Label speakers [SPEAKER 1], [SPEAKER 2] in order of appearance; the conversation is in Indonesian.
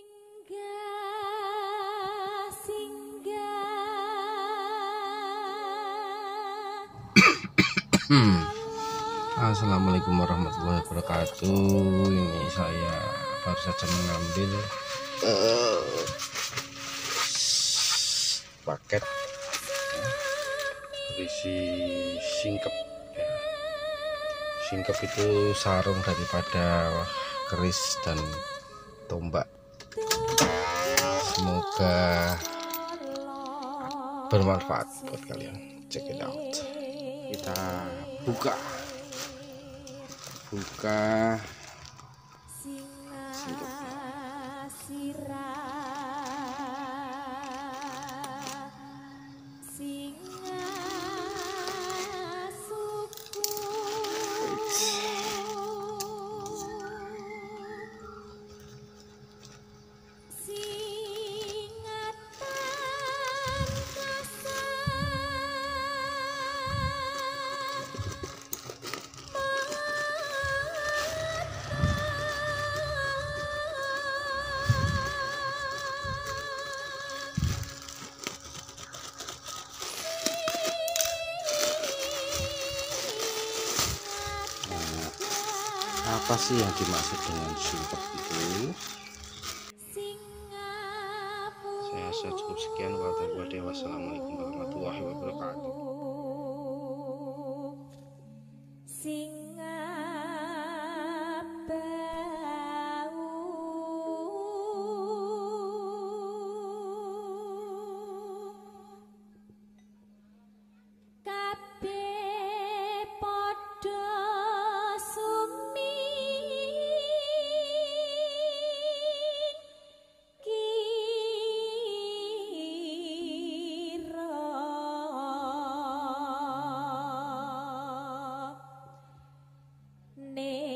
[SPEAKER 1] Singgah,
[SPEAKER 2] Assalamualaikum warahmatullahi wabarakatuh. Ini saya baru saja mengambil paket berisi singkep. Singkep itu sarung daripada keris dan tombak. Semoga bermanfaat buat kalian. Check it out. Kita buka singkepnya. Apa sih yang dimaksud dengan singkep itu? Saya cukup sekian. Wassalamualaikum warahmatullahi wabarakatuh.
[SPEAKER 1] Ne